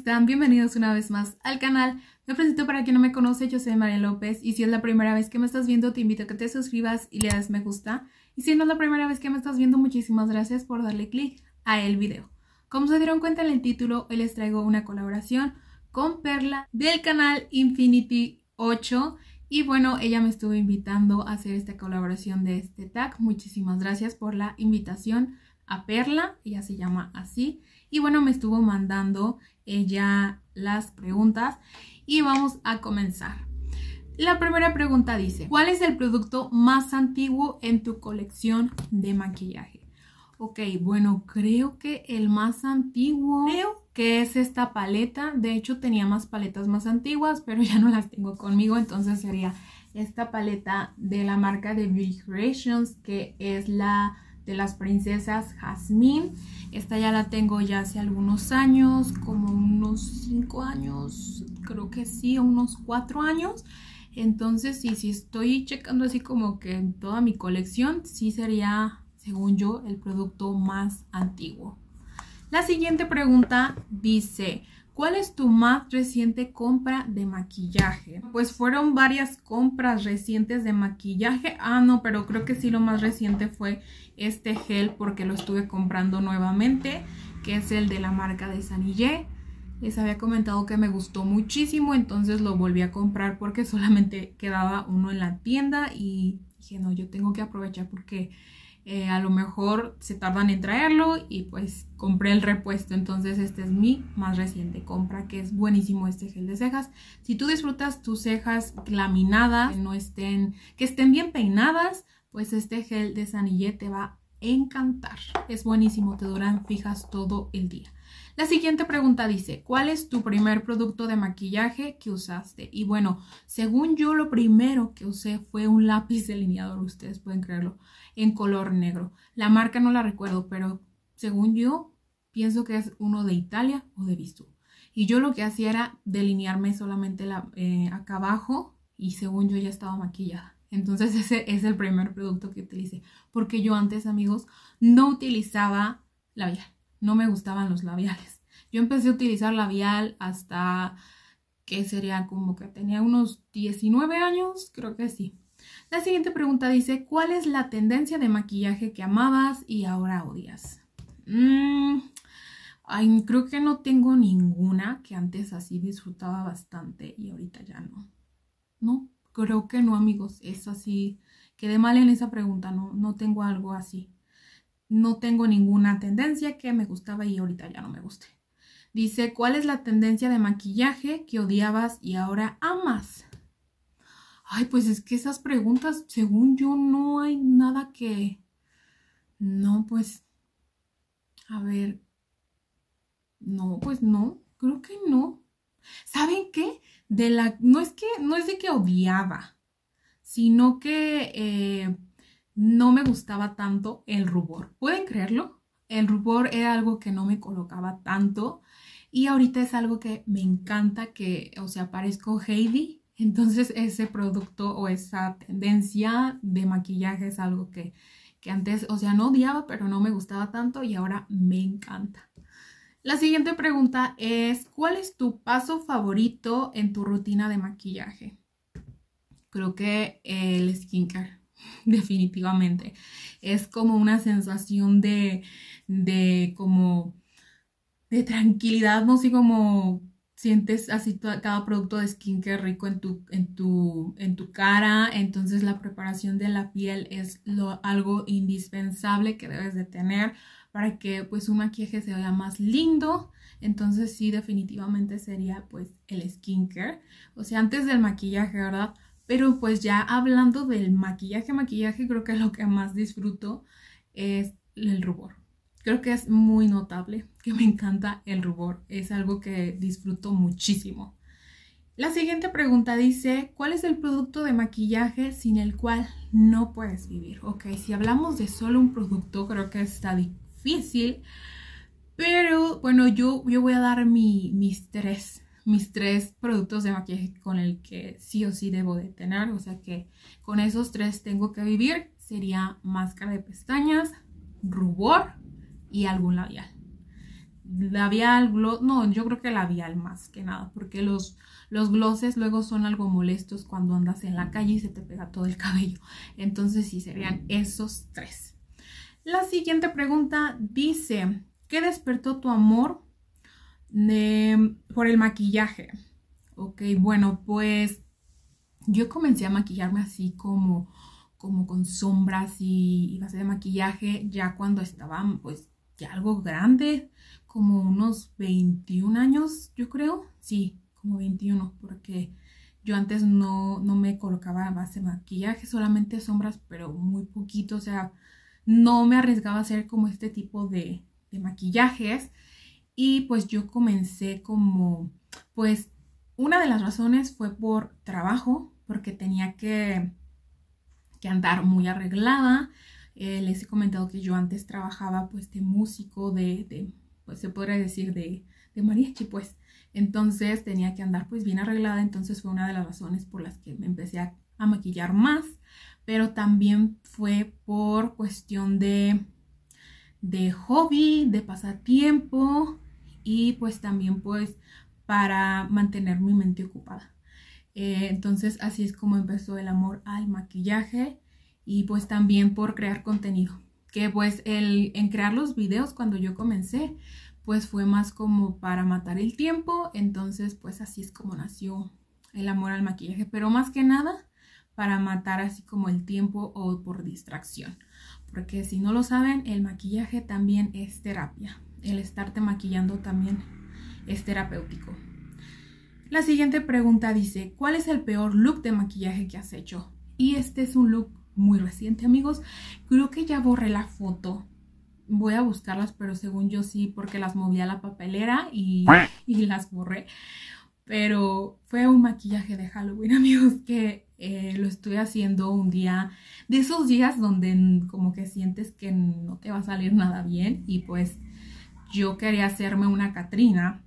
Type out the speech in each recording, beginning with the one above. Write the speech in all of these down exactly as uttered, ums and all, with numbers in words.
están? Bienvenidos una vez más al canal. Me presento para quien no me conoce, yo soy María López y si es la primera vez que me estás viendo te invito a que te suscribas y le das me gusta. Y si no es la primera vez que me estás viendo, muchísimas gracias por darle clic a el video. Como se dieron cuenta en el título, hoy les traigo una colaboración con Perla del canal Infinity ocho. Y bueno, ella me estuvo invitando a hacer esta colaboración de este tag. Muchísimas gracias por la invitación a Perla, ella se llama así. Y bueno, me estuvo mandando ella las preguntas y vamos a comenzar. La primera pregunta dice: ¿cuál es el producto más antiguo en tu colección de maquillaje? Ok, bueno, creo que el más antiguo creo que es esta paleta. De hecho tenía más paletas más antiguas, pero ya no las tengo conmigo, entonces sería esta paleta de la marca de Beauty Creations, que es la de las princesas Jasmine. Esta ya la tengo ya hace algunos años, como unos cinco años, creo que sí, unos cuatro años. Entonces sí, sí estoy checando así como que en toda mi colección, sí sería, según yo, el producto más antiguo. La siguiente pregunta dice: ¿cuál es tu más reciente compra de maquillaje? Pues fueron varias compras recientes de maquillaje. Ah, no, pero creo que sí lo más reciente fue este gel, porque lo estuve comprando nuevamente, que es el de la marca de Sanillé. Les había comentado que me gustó muchísimo, entonces lo volví a comprar porque solamente quedaba uno en la tienda y dije, no, yo tengo que aprovechar porque eh, a lo mejor se tardan en traerlo, y pues compré el repuesto. Entonces este es mi más reciente compra, que es buenísimo este gel de cejas. Si tú disfrutas tus cejas laminadas, que no estén, que estén bien peinadas, pues este gel de Sanillé te va a encantar. Es buenísimo, te duran fijas todo el día. La siguiente pregunta dice: ¿cuál es tu primer producto de maquillaje que usaste? Y bueno, según yo, lo primero que usé fue un lápiz delineador, ustedes pueden creerlo, en color negro. La marca no la recuerdo, pero según yo, pienso que es uno de Italia o de Bissú. Y yo lo que hacía era delinearme solamente la, eh, acá abajo, y según yo ya estaba maquillada. Entonces ese es el primer producto que utilicé, porque yo antes, amigos, no utilizaba labial. No me gustaban los labiales. Yo empecé a utilizar labial hasta que sería como que tenía unos diecinueve años, creo que sí. La siguiente pregunta dice: ¿cuál es la tendencia de maquillaje que amabas y ahora odias? Mm, ay, creo que no tengo ninguna, que antes así disfrutaba bastante y ahorita ya no. No, creo que no, amigos. Es así, quedé mal en esa pregunta, no, no tengo algo así. No tengo ninguna tendencia que me gustaba y ahorita ya no me guste. Dice: ¿cuál es la tendencia de maquillaje que odiabas y ahora amas? Ay, pues es que esas preguntas, según yo, no hay nada que... No, pues... A ver... No, pues no. Creo que no. ¿Saben qué? De la... No es que... No es de que odiaba, sino que... Eh, no me gustaba tanto el rubor. ¿Pueden creerlo? El rubor era algo que no me colocaba tanto. Y ahorita es algo que me encanta, que, o sea, parezco Heidi. Entonces ese producto o esa tendencia de maquillaje es algo que, que antes, o sea, no odiaba, pero no me gustaba tanto y ahora me encanta. La siguiente pregunta es: ¿cuál es tu paso favorito en tu rutina de maquillaje? Creo que el skincare. Definitivamente es como una sensación de, de como de tranquilidad, no sé, como sientes así todo, cada producto de skincare rico en tu, en tu, en tu cara. Entonces la preparación de la piel es lo, algo indispensable que debes de tener para que pues un maquillaje se vea más lindo. Entonces sí, definitivamente sería pues el skincare, o sea, antes del maquillaje, ¿verdad? Pero pues ya hablando del maquillaje, maquillaje, creo que lo que más disfruto es el rubor. Creo que es muy notable que me encanta el rubor. Es algo que disfruto muchísimo. La siguiente pregunta dice: ¿cuál es el producto de maquillaje sin el cual no puedes vivir? Ok, si hablamos de solo un producto, creo que está difícil. Pero bueno, yo, yo voy a dar mi, mis tres... mis tres productos de maquillaje con el que sí o sí debo de tener, o sea que con esos tres tengo que vivir. Sería máscara de pestañas, rubor y algún labial. labial, gloss, no, yo creo que labial más que nada, porque los, los glosses luego son algo molestos cuando andas en la calle y se te pega todo el cabello. Entonces sí, serían esos tres. La siguiente pregunta dice, ¿qué despertó tu amor de, por el maquillaje? Ok, bueno, pues yo comencé a maquillarme así como, como con sombras y, y base de maquillaje ya cuando estaba pues ya algo grande, como unos veintiún años, yo creo. Sí, como veintiuno, porque yo antes no, no me colocaba base de maquillaje, solamente sombras, pero muy poquito, o sea, no me arriesgaba a hacer como este tipo de, de maquillajes. Y pues yo comencé como, pues una de las razones fue por trabajo, porque tenía que, que andar muy arreglada. Eh, les he comentado que yo antes trabajaba pues de músico, de, de pues se podría decir de, de mariachi pues. Entonces tenía que andar pues bien arreglada, entonces fue una de las razones por las que me empecé a, a maquillar más. Pero también fue por cuestión de, de hobby, de pasatiempo y pues también pues para mantener mi mente ocupada. Eh, entonces así es como empezó el amor al maquillaje y pues también por crear contenido. Que pues el, en crear los videos cuando yo comencé pues fue más como para matar el tiempo. Entonces pues así es como nació el amor al maquillaje, pero más que nada para matar así como el tiempo o por distracción. Porque si no lo saben, el maquillaje también es terapia. El estarte maquillando también es terapéutico. La siguiente pregunta dice, ¿cuál es el peor look de maquillaje que has hecho? Y este es un look muy reciente, amigos. Creo que ya borré la foto. Voy a buscarlas, pero según yo sí, porque las moví a la papelera y, y las borré. Pero fue un maquillaje de Halloween, amigos, que eh, lo estoy haciendo un día de esos días donde como que sientes que no te va a salir nada bien. Y pues yo quería hacerme una Catrina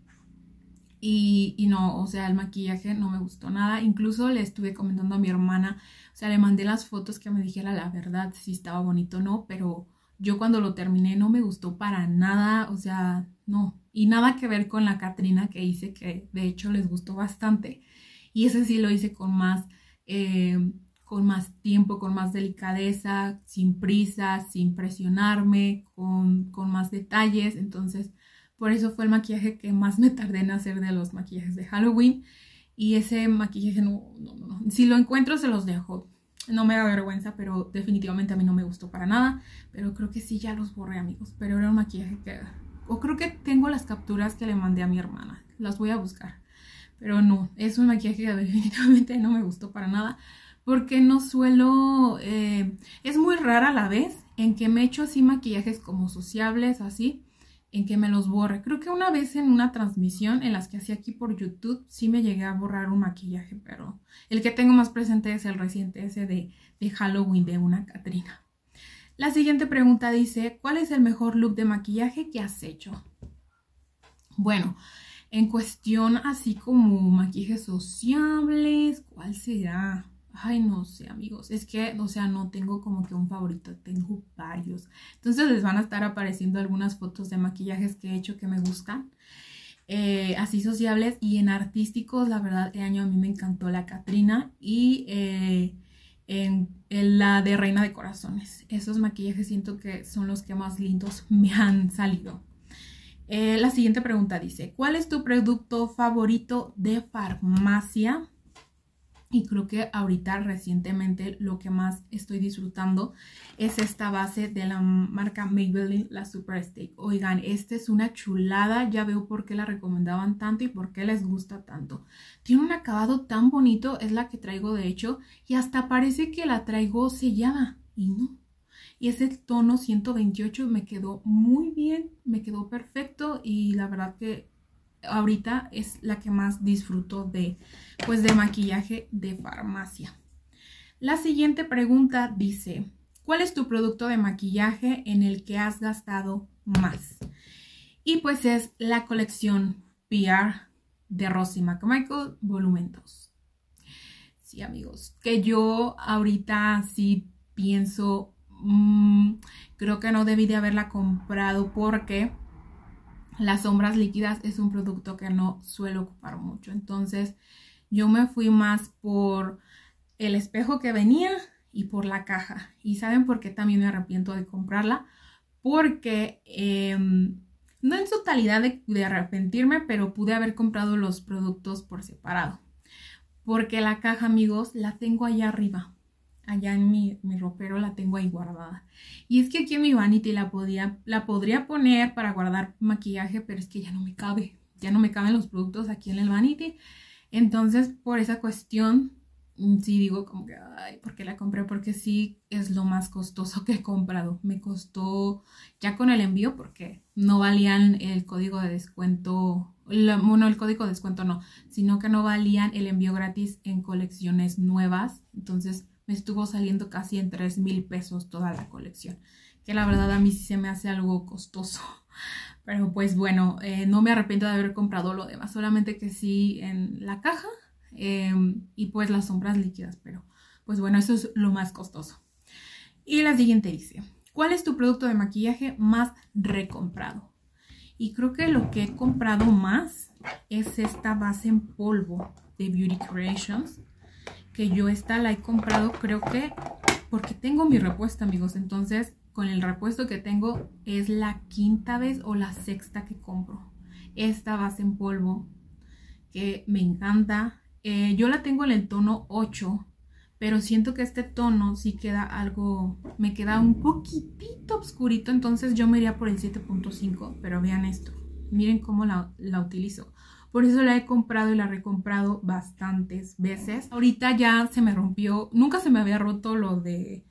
y, y no, o sea, el maquillaje no me gustó nada. Incluso le estuve comentando a mi hermana, o sea, le mandé las fotos que me dijera la verdad, si estaba bonito o no, pero yo cuando lo terminé no me gustó para nada, o sea, no. Y nada que ver con la Catrina que hice, que de hecho les gustó bastante. Y ese sí lo hice con más, eh, con más tiempo, con más delicadeza, sin prisa, sin presionarme, con, con más detalles. Entonces, por eso fue el maquillaje que más me tardé en hacer de los maquillajes de Halloween. Y ese maquillaje no, no, no. Si lo encuentro se los dejo. No me da vergüenza, pero definitivamente a mí no me gustó para nada. Pero creo que sí ya los borré, amigos. Pero era un maquillaje que... O creo que tengo las capturas que le mandé a mi hermana. Las voy a buscar. Pero no, es un maquillaje que definitivamente no me gustó para nada. Porque no suelo... Eh, es muy rara a la vez en que me echo así maquillajes como sociables, así. En que me los borre. Creo que una vez en una transmisión en las que hacía aquí por YouTube sí me llegué a borrar un maquillaje, pero el que tengo más presente es el reciente, ese de, de Halloween de una Catrina. La siguiente pregunta dice, ¿cuál es el mejor look de maquillaje que has hecho? Bueno, en cuestión así como maquillajes sociables, ¿cuál será? Ay, no sé, amigos, es que, o sea, no tengo como que un favorito, tengo varios. Entonces les van a estar apareciendo algunas fotos de maquillajes que he hecho que me gustan. Eh, así sociables y en artísticos, la verdad, este año a mí me encantó la Catrina y eh, en, en la de Reina de Corazones. Esos maquillajes siento que son los que más lindos me han salido. Eh, la siguiente pregunta dice, ¿cuál es tu producto favorito de farmacia? Y creo que ahorita recientemente lo que más estoy disfrutando es esta base de la marca Maybelline, la Super Stay. Oigan, esta es una chulada, ya veo por qué la recomendaban tanto y por qué les gusta tanto. Tiene un acabado tan bonito, es la que traigo de hecho, y hasta parece que la traigo sellada, y no. Y ese tono ciento veintiocho me quedó muy bien, me quedó perfecto y la verdad que ahorita es la que más disfruto de, pues, de maquillaje de farmacia. La siguiente pregunta dice, ¿cuál es tu producto de maquillaje en el que has gastado más? Y pues es la colección P R de Rosy McMichael volumen dos. Sí, amigos, que yo ahorita sí pienso, mmm, creo que no debí de haberla comprado porque las sombras líquidas es un producto que no suelo ocupar mucho. Entonces yo me fui más por el espejo que venía y por la caja. ¿Y saben por qué también me arrepiento de comprarla? Porque eh, no en su totalidad de, de arrepentirme, pero pude haber comprado los productos por separado. Porque la caja, amigos, la tengo allá arriba. Allá en mi, mi ropero la tengo ahí guardada. Y es que aquí en mi vanity la, podía, la podría poner para guardar maquillaje, pero es que ya no me cabe. Ya no me caben los productos aquí en el vanity. Entonces, por esa cuestión, sí digo como que, ay, ¿por qué la compré? Porque sí es lo más costoso que he comprado. Me costó, ya con el envío, porque no valían el código de descuento, la, bueno, el código de descuento no, sino que no valían el envío gratis en colecciones nuevas. Entonces me estuvo saliendo casi en tres mil pesos toda la colección, que la verdad a mí sí se me hace algo costoso. Pero pues bueno, eh, no me arrepiento de haber comprado lo demás, solamente que sí en la caja eh, y pues las sombras líquidas, pero pues bueno, eso es lo más costoso. Y la siguiente dice, ¿cuál es tu producto de maquillaje más recomprado? Y creo que lo que he comprado más es esta base en polvo de Beauty Creations, que yo esta la he comprado creo que porque tengo mi repuesto, amigos, entonces con el repuesto que tengo es la quinta vez o la sexta que compro esta base en polvo, que me encanta. Eh, yo la tengo en el tono ocho, pero siento que este tono sí queda algo, me queda un poquitito oscurito, entonces yo me iría por el siete punto cinco, pero vean esto, miren cómo la, la utilizo. Por eso la he comprado y la he recomprado bastantes veces. Ahorita ya se me rompió, nunca se me había roto lo de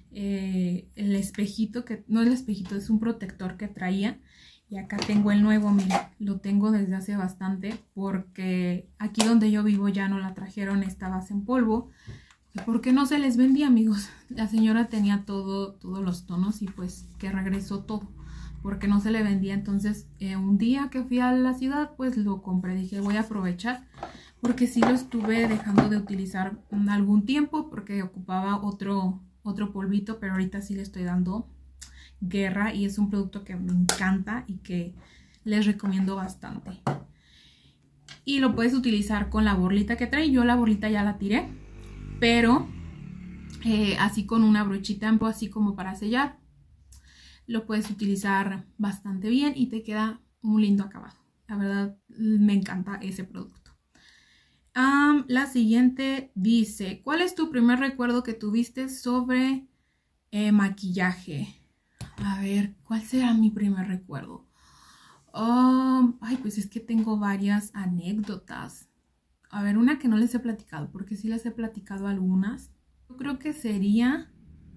eh, el espejito, que no es el espejito, es un protector que traía. Y acá tengo el nuevo, miren, lo tengo desde hace bastante porque aquí donde yo vivo ya no la trajeron esta base en polvo. Porque no se les vendía, amigos. La señora tenía todo, todos los tonos y pues que regresó todo, porque no se le vendía. Entonces eh, un día que fui a la ciudad pues lo compré, dije voy a aprovechar, porque sí lo estuve dejando de utilizar algún tiempo porque ocupaba otro, otro polvito, pero ahorita sí le estoy dando guerra y es un producto que me encanta y que les recomiendo bastante. Y lo puedes utilizar con la borlita que trae. Yo la borlita ya la tiré, pero eh, así con una brochita así como para sellar, lo puedes utilizar bastante bien y te queda un lindo acabado. La verdad me encanta ese producto. Um, la siguiente dice, ¿cuál es tu primer recuerdo que tuviste sobre eh, maquillaje? A ver, ¿cuál será mi primer recuerdo? Um, ay, pues es que tengo varias anécdotas. A ver, una que no les he platicado, porque sí les he platicado algunas. Yo creo que sería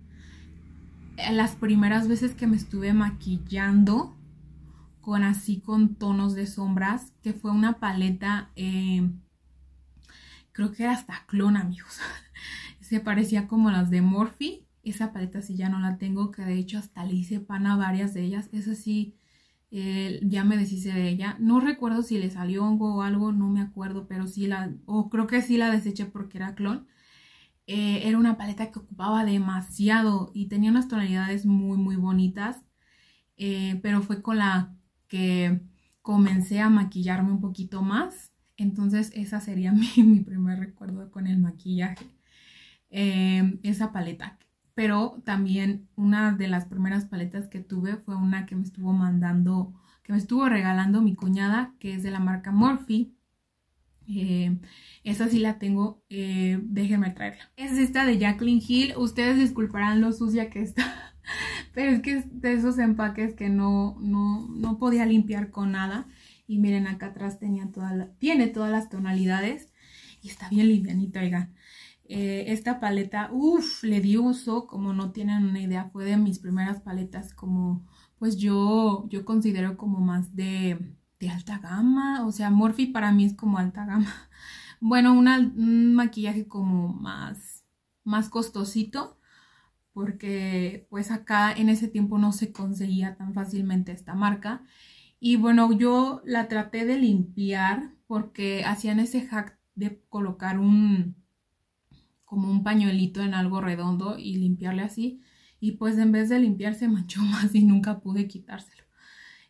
las primeras veces que me estuve maquillando con así con tonos de sombras, que fue una paleta, eh, creo que era hasta clon, amigos. Se parecía como las de Morphe. Esa paleta sí ya no la tengo, que de hecho hasta le hice pan a varias de ellas. Esa sí, eh, ya me deshice de ella. No recuerdo si le salió hongo o algo, no me acuerdo, pero sí la, o creo que sí la deseché porque era clon. Eh, era una paleta que ocupaba demasiado y tenía unas tonalidades muy muy bonitas, eh, pero fue con la que comencé a maquillarme un poquito más. Entonces esa sería mi, mi primer recuerdo con el maquillaje, eh, esa paleta. Pero también una de las primeras paletas que tuve fue una que me estuvo mandando, que me estuvo regalando mi cuñada, que es de la marca Morphe. Eh, esa sí la tengo, eh, déjenme traerla. Es esta de Jaclyn Hill. Ustedes disculparán lo sucia que está, pero es que es de esos empaques que no, no, no podía limpiar con nada. Y miren, acá atrás tenía toda la, tiene todas las tonalidades y está bien limpianita, oigan. Eh, esta paleta, uff, le di uso, como no tienen una idea, fue de mis primeras paletas, como pues yo, yo considero como más de, de alta gama. O sea, Morphe para mí es como alta gama. Bueno, una, un maquillaje como más, más costosito, porque pues acá en ese tiempo no se conseguía tan fácilmente esta marca. Y bueno, yo la traté de limpiar porque hacían ese hack de colocar un, como un pañuelito en algo redondo y limpiarle así. Y pues en vez de limpiar se manchó más y nunca pude quitárselo.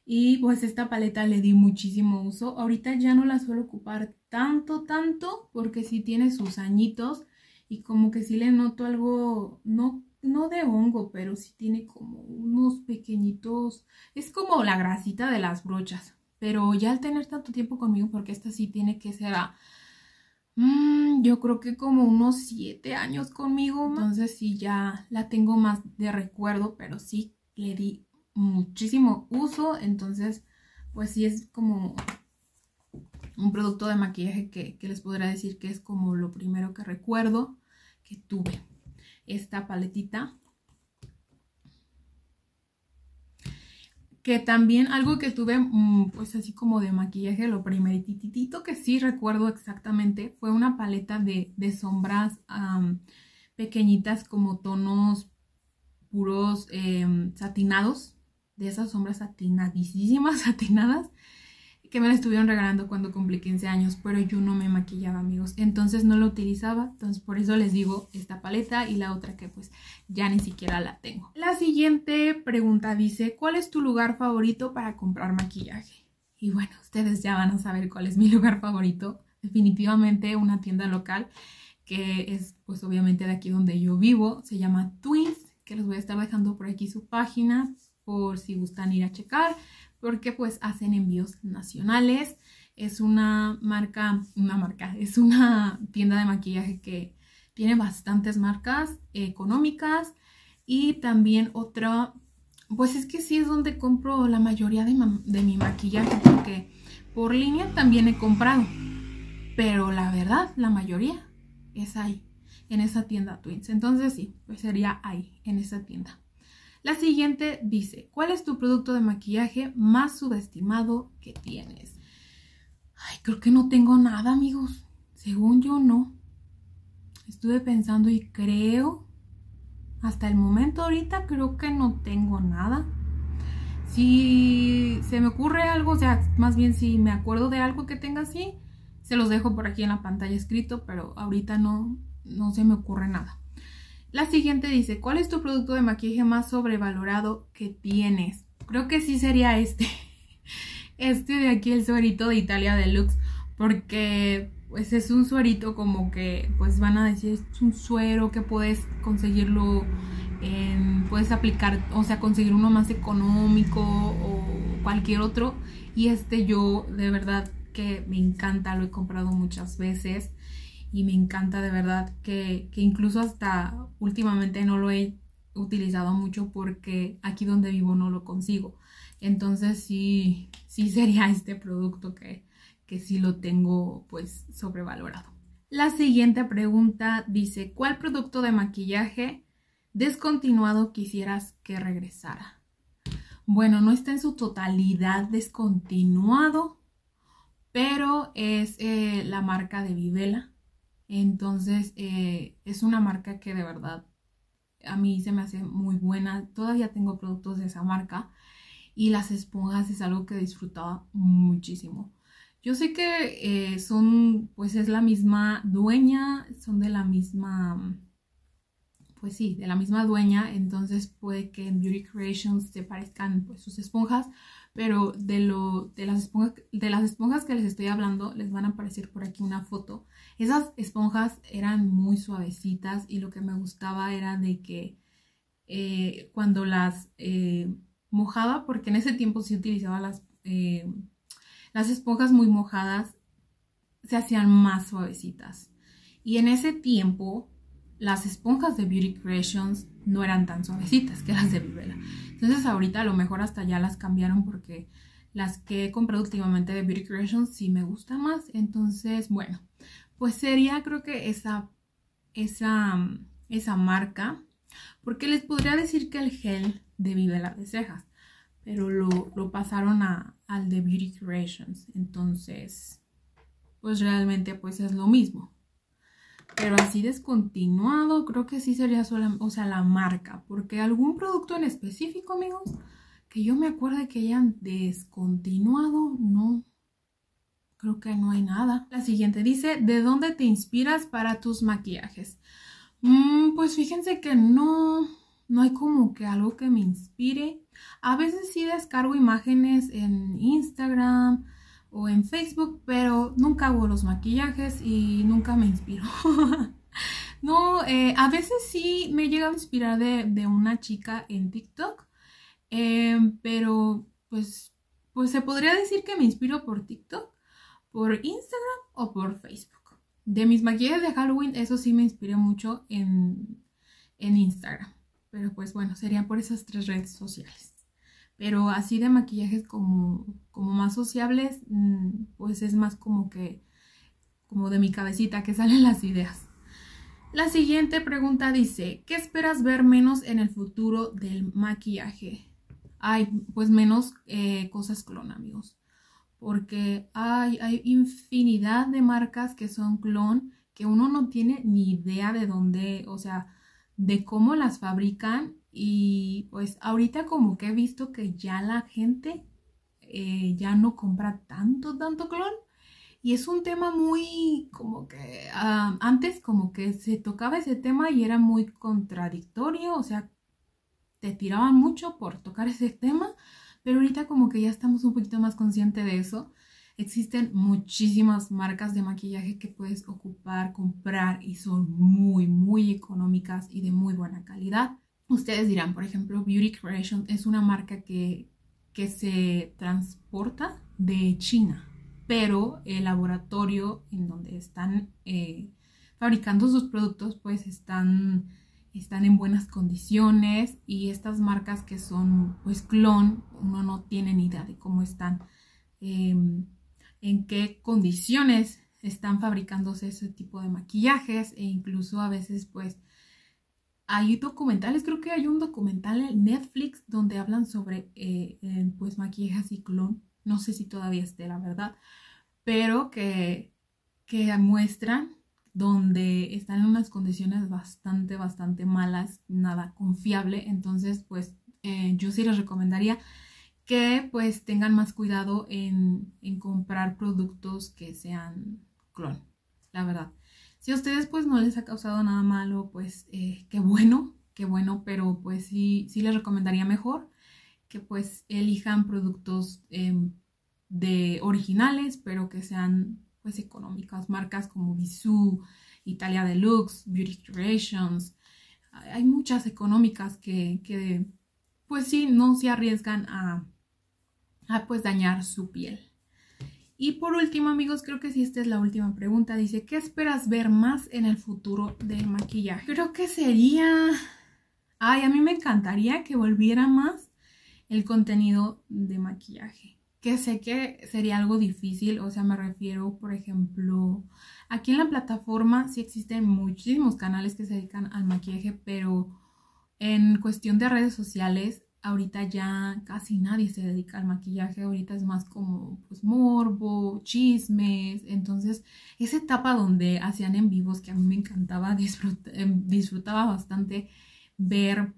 Y pues esta paleta le di muchísimo uso. Ahorita ya no la suelo ocupar tanto, tanto, porque sí tiene sus añitos y como que sí le noto algo, no, no de hongo, pero sí tiene como unos pequeñitos, es como la grasita de las brochas. Pero ya al tener tanto tiempo conmigo, porque esta sí tiene que ser a, mmm, yo creo que como unos siete años conmigo, entonces sí ya la tengo más de recuerdo, pero sí le di muchísimo uso, entonces pues sí es como un producto de maquillaje que, que les podrá decir que es como lo primero que recuerdo que tuve. Esta paletita, que también algo que tuve pues así como de maquillaje, lo primerititito que sí recuerdo exactamente fue una paleta de, de sombras um, pequeñitas como tonos puros eh, satinados, de esas sombras satinadísimas, satinadas, que me la estuvieron regalando cuando cumplí quince años, pero yo no me maquillaba, amigos, entonces no la utilizaba, entonces por eso les digo esta paleta y la otra que pues ya ni siquiera la tengo. La siguiente pregunta dice, ¿cuál es tu lugar favorito para comprar maquillaje? Y bueno, ustedes ya van a saber cuál es mi lugar favorito, definitivamente una tienda local que es pues obviamente de aquí donde yo vivo, se llama Twins, que les voy a estar dejando por aquí su página por si gustan ir a checar, porque pues hacen envíos nacionales. Es una marca, una marca, es una tienda de maquillaje que tiene bastantes marcas económicas y también otra, pues es que sí es donde compro la mayoría de, de mi maquillaje, porque por línea también he comprado, pero la verdad la mayoría es ahí, en esa tienda Twins. Entonces sí, pues sería ahí, en esa tienda. La siguiente dice, ¿cuál es tu producto de maquillaje más subestimado que tienes? Ay, creo que no tengo nada, amigos. Según yo, no. Estuve pensando y creo, hasta el momento ahorita, creo que no tengo nada. Si se me ocurre algo, o sea, más bien si me acuerdo de algo que tenga así, se los dejo por aquí en la pantalla escrito, pero ahorita no, no se me ocurre nada. La siguiente dice, ¿cuál es tu producto de maquillaje más sobrevalorado que tienes? Creo que sí sería este. Este de aquí, el suerito de Italia Deluxe. Porque pues es un suerito como que pues van a decir, es un suero que puedes conseguirlo, en, puedes aplicar, o sea, conseguir uno más económico o cualquier otro. Y este yo de verdad que me encanta, lo he comprado muchas veces. Y me encanta de verdad que, que incluso hasta últimamente no lo he utilizado mucho porque aquí donde vivo no lo consigo. Entonces sí, sí sería este producto que, que sí lo tengo pues sobrevalorado. La siguiente pregunta dice, ¿cuál producto de maquillaje descontinuado quisieras que regresara? Bueno, no está en su totalidad descontinuado, pero es eh, la marca de Vivela. Entonces eh, es una marca que de verdad a mí se me hace muy buena. Todavía tengo productos de esa marca y las esponjas es algo que disfrutaba muchísimo. Yo sé que eh, son, pues es la misma dueña, son de la misma, pues sí, de la misma dueña. Entonces puede que en Beauty Creations se parezcan pues sus esponjas, pero de, lo, de, las esponjas, de las esponjas que les estoy hablando, les van a aparecer por aquí una foto. Esas esponjas eran muy suavecitas y lo que me gustaba era de que eh, cuando las eh, mojaba, porque en ese tiempo sí utilizaba las, eh, las esponjas muy mojadas, se hacían más suavecitas. Y en ese tiempo las esponjas de Beauty Creations no eran tan suavecitas que las de Vivela. Entonces ahorita a lo mejor hasta ya las cambiaron porque las que he comprado últimamente de Beauty Creations sí me gustan más. Entonces, bueno, pues sería creo que esa, esa, esa marca. Porque les podría decir que el gel de Vivela de cejas, pero lo, lo pasaron a, al de Beauty Creations. Entonces, pues realmente pues es lo mismo. Pero así descontinuado, creo que sí sería sola, o sea, la marca. Porque algún producto en específico, amigos, que yo me acuerde que hayan descontinuado, no. Creo que no hay nada. La siguiente dice, ¿de dónde te inspiras para tus maquillajes? Mm, pues fíjense que no, no hay como que algo que me inspire. A veces sí descargo imágenes en Instagram o en Facebook, pero nunca hago los maquillajes y nunca me inspiro. No, eh, a veces sí me he llegado a inspirar de, de una chica en TikTok, eh, pero pues, pues se podría decir que me inspiro por TikTok, por Instagram o por Facebook. De mis maquillajes de Halloween, eso sí me inspiré mucho en, en Instagram. Pero pues bueno, serían por esas tres redes sociales. Pero así de maquillajes como, como más sociables, pues es más como que, como de mi cabecita que salen las ideas. La siguiente pregunta dice, ¿qué esperas ver menos en el futuro del maquillaje? Ay, pues menos eh, cosas clon, amigos. Porque hay, hay infinidad de marcas que son clon, que uno no tiene ni idea de dónde, o sea, de cómo las fabrican. Y pues ahorita como que he visto que ya la gente eh, ya no compra tanto, tanto clon. Y es un tema muy como que uh, antes como que se tocaba ese tema y era muy contradictorio, o sea, te tiraban mucho por tocar ese tema, pero ahorita como que ya estamos un poquito más conscientes de eso. Existen muchísimas marcas de maquillaje que puedes ocupar, comprar y son muy, muy económicas y de muy buena calidad. Ustedes dirán, por ejemplo, Beauty Creation es una marca que, que se transporta de China, pero el laboratorio en donde están eh, fabricando sus productos pues están, están en buenas condiciones, y estas marcas que son pues clon, uno no tiene ni idea de cómo están, eh, en qué condiciones están fabricándose ese tipo de maquillajes, e incluso a veces pues hay documentales, creo que hay un documental en Netflix donde hablan sobre eh, eh, pues maquillajes y clon. No sé si todavía esté, la verdad, pero que, que muestran donde están en unas condiciones bastante, bastante malas, nada confiable. Entonces, pues eh, yo sí les recomendaría que pues tengan más cuidado en, en comprar productos que sean clon, la verdad. Si a ustedes pues no les ha causado nada malo, pues eh, qué bueno, qué bueno, pero pues sí, sí les recomendaría mejor que pues elijan productos eh, de originales, pero que sean pues económicas, marcas como Bisú, Italia Deluxe, Beauty Creations. Hay muchas económicas que, que pues sí, no se arriesgan a, a pues dañar su piel. Y por último, amigos, creo que sí, esta es la última pregunta. Dice, ¿qué esperas ver más en el futuro del maquillaje? Creo que sería... Ay, a mí me encantaría que volviera más el contenido de maquillaje. Que sé que sería algo difícil, o sea, me refiero, por ejemplo, aquí en la plataforma sí existen muchísimos canales que se dedican al maquillaje, pero en cuestión de redes sociales, ahorita ya casi nadie se dedica al maquillaje. Ahorita es más como pues morbo, chismes. Entonces esa etapa donde hacían en vivos, que a mí me encantaba, disfruta, disfrutaba bastante ver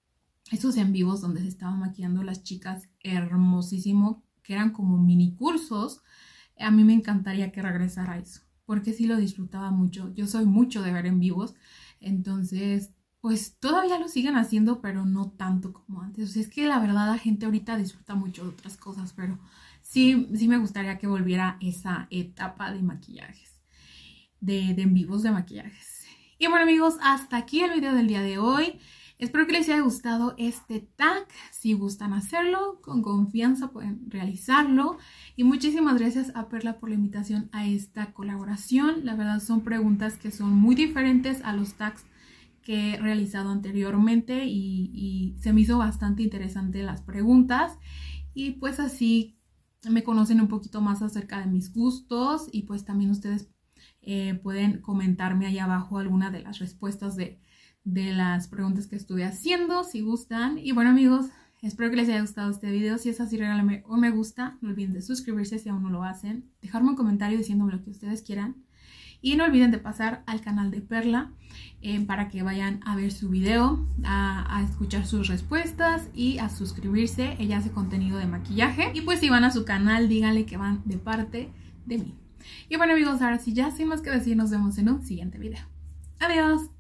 esos en vivos donde se estaban maquillando las chicas, hermosísimo, que eran como mini cursos. A mí me encantaría que regresara eso, porque sí lo disfrutaba mucho. Yo soy mucho de ver en vivos, entonces pues todavía lo siguen haciendo, pero no tanto como antes. O sea, es que la verdad la gente ahorita disfruta mucho de otras cosas, pero sí, sí me gustaría que volviera esa etapa de maquillajes, de, de en vivos de maquillajes. Y bueno, amigos, hasta aquí el video del día de hoy. Espero que les haya gustado este tag. Si gustan hacerlo, con confianza pueden realizarlo. Y muchísimas gracias a Perla por la invitación a esta colaboración. La verdad son preguntas que son muy diferentes a los tags que he realizado anteriormente, y, y se me hizo bastante interesante las preguntas, y pues así me conocen un poquito más acerca de mis gustos, y pues también ustedes eh, pueden comentarme ahí abajo alguna de las respuestas de, de las preguntas que estuve haciendo, si gustan. Y bueno, amigos, espero que les haya gustado este video. Si es así, regálenme un me gusta, no olviden de suscribirse si aún no lo hacen, dejarme un comentario diciéndome lo que ustedes quieran. Y no olviden de pasar al canal de Perla eh, para que vayan a ver su video, a, a escuchar sus respuestas y a suscribirse. Ella hace contenido de maquillaje. Y pues si van a su canal, díganle que van de parte de mí. Y bueno, amigos, ahora sí ya sin más que decir, nos vemos en un siguiente video. Adiós.